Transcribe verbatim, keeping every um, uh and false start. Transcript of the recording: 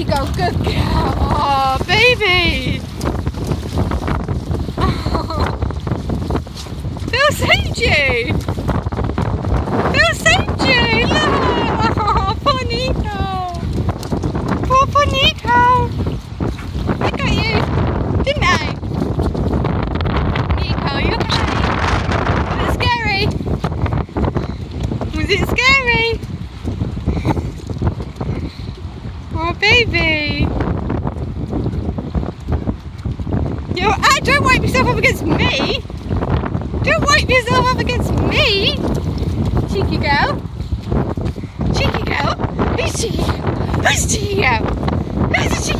go, good girl. Oh, baby. Oh. Phil saved you. Phil saved you. Look. Oh, poor Niko. Poor, poor Niko. I got you, didn't I? Niko, you okay? Was it scary? Was it scary? Oh, baby. Yo, ah, don't wipe yourself up against me. Don't wipe yourself up against me. Cheeky girl. Cheeky girl. Who's cheeky girl? Who's cheeky girl? Who's the cheeky